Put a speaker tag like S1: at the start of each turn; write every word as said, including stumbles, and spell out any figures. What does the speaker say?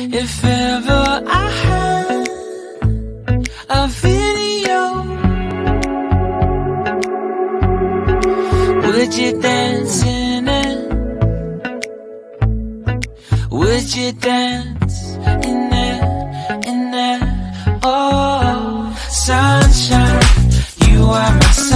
S1: If ever I had a video, would you dance in it? Would you dance in it, in it? Oh, sunshine, you are my sunshine.